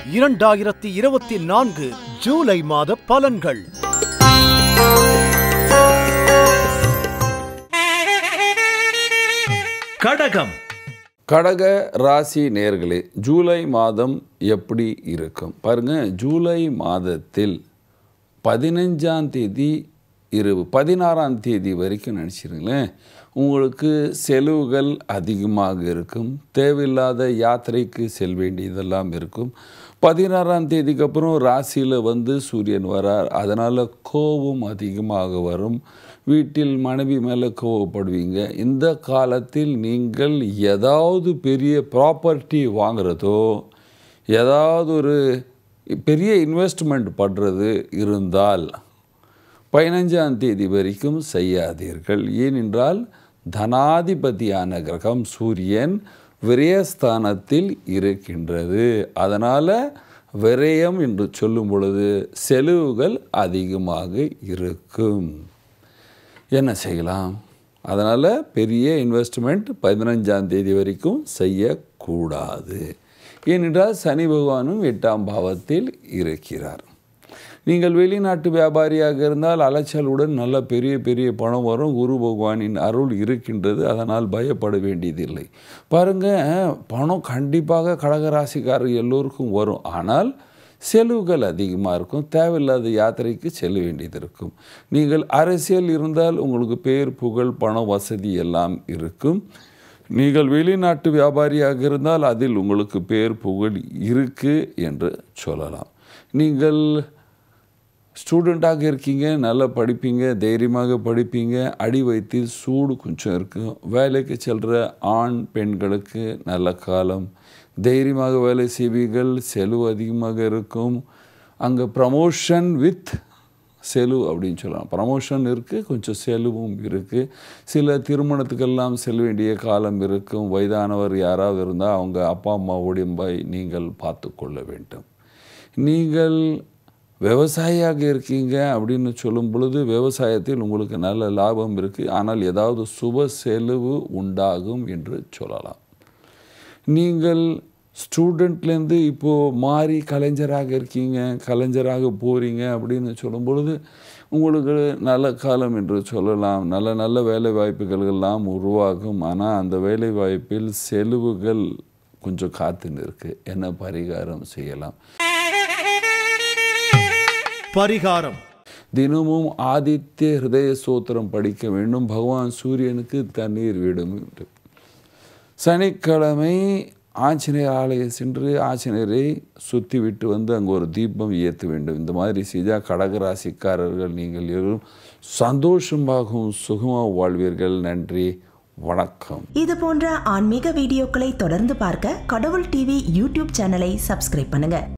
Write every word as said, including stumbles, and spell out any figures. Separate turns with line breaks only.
இரண்டாயிரத்தி இருபத்தி நான்கு ஜூலை மாத பலன்கள். கடகம்.
கடக ராசி நேயர்களே, ஜூலை மாதம் எப்படி இருக்கும் பாருங்க. ஜூலை மாதத்தில் பதினஞ்சாம் தேதி இரவு பதினாறாம் தேதி வரைக்கும் நினச்சிருங்களேன், உங்களுக்கு செலவுகள் அதிகமாக இருக்கும். தேவையில்லாத யாத்திரைக்கு செல் வேண்டியதெல்லாம் இருக்கும். பதினாறாம் தேதிக்கு அப்புறம் ராசியில் வந்து சூரியன் வரார். அதனால் கோபம் அதிகமாக வரும். வீட்டில் மனைவி மேலே கோவப்படுவீங்க. இந்த காலத்தில் நீங்கள் ஏதாவது பெரிய ப்ராப்பர்ட்டி வாங்குறதோ ஏதாவது ஒரு பெரிய இன்வெஸ்ட்மெண்ட் பண்ணுறது இருந்தால் பதினஞ்சாம் தேதி வரைக்கும் செய்யாதீர்கள். ஏனென்றால் தனாதிபதியான கிரகம் சூரியன் விரயஸ்தானத்தில் இருக்கின்றது. அதனால் விரயம் என்று சொல்லும் பொழுது செலவுகள் அதிகமாக இருக்கும். என்ன செய்யலாம்? அதனால் பெரிய இன்வெஸ்ட்மெண்ட் பதினஞ்சாம் தேதி வரைக்கும் செய்யக்கூடாது. ஏனென்றால் சனி பகவானும் எட்டாம் பாவத்தில் இருக்கிறார். நீங்கள் வெளிநாட்டு வியாபாரியாக இருந்தால் அலைச்சலுடன் நல்ல பெரிய பெரிய பணம் வரும். குரு பகவானின் அருள் இருக்கின்றது. அதனால் பயப்பட வேண்டியதில்லை. பாருங்கள், பணம் கண்டிப்பாக கடகராசிக்காரர் எல்லோருக்கும் வரும். ஆனால் செலவுகள் அதிகமாக இருக்கும். தேவையில்லாத யாத்திரைக்கு செல்ல வேண்டியது இருக்கும். நீங்கள் அரசியல் இருந்தால் உங்களுக்கு பேர் புகழ் பண வசதி எல்லாம் இருக்கும். நீங்கள் வெளிநாட்டு வியாபாரியாக இருந்தால் அதில் உங்களுக்கு பேர் புகழ் இருக்குது என்று சொல்லலாம். நீங்கள் ஸ்டூடெண்ட்டாக இருக்கீங்க, நல்லா படிப்பீங்க, தைரியமாக படிப்பீங்க. அடி வயிற்றில் சூடு கொஞ்சம் இருக்கும். வேலைக்கு செல்கிற ஆண் பெண்களுக்கு நல்ல காலம். தைரியமாக வேலை செய்வீர்கள். செலவு அதிகமாக இருக்கும். அங்கே ப்ரமோஷன் வித் செலவு அப்படின்னு சொல்லலாம். ப்ரமோஷன் இருக்குது, கொஞ்சம் செலவும் இருக்குது. சில திருமணத்துக்கெல்லாம் செல்ல வேண்டிய காலம் இருக்கும். வயதானவர் யாராவது இருந்தால் அவங்க அப்பா அம்மா உடம்பை நீங்கள் பார்த்து கொள்ள வேண்டும். நீங்கள் விவசாயியாக இருக்கீங்க அப்படின்னு சொல்லும் பொழுது விவசாயத்தில் உங்களுக்கு நல்ல லாபம் இருக்குது. ஆனால் ஏதாவது சுப செலவு உண்டாகும் என்று சொல்லலாம். நீங்கள் ஸ்டூடெண்ட்லேருந்து இப்போது மாறி கலைஞராக இருக்கீங்க, கலைஞராக போகிறீங்க அப்படின்னு சொல்லும் பொழுது உங்களுக்கு நல்ல காலம் என்று சொல்லலாம். நல்ல நல்ல வேலை வாய்ப்புகள் எல்லாம் உருவாகும். ஆனால் அந்த வேலை வாய்ப்பில் செலவுகள் கொஞ்சம் காத்துன்னு இருக்குது. என்ன பரிகாரம் செய்யலாம்?
பரிகாரம்:
தினமும் ஆதித்ய ஹிருதய ஸ்தோத்திரம் படிக்க வேண்டும். பகவான் சூரியனுக்கு தண்ணீர் விடும். சனிக்கிழமை ஆஞ்சநேயர் ஆலயம் சென்று ஆஞ்சநேயரை சுற்றி விட்டு வந்து அங்கே ஒரு தீபம் ஏற்ற வேண்டும். இந்த மாதிரி செய்தால் கடகராசிக்காரர்கள் நீங்கள் எல்லோரும் சந்தோஷமாகவும் சுகமாக வாழ்வீர்கள். நன்றி, வணக்கம்.
இது போன்ற ஆன்மீக வீடியோக்களை தொடர்ந்து பார்க்க கடவுள் டிவி யூடியூப் சேனலை சப்ஸ்கிரைப் பண்ணுங்க.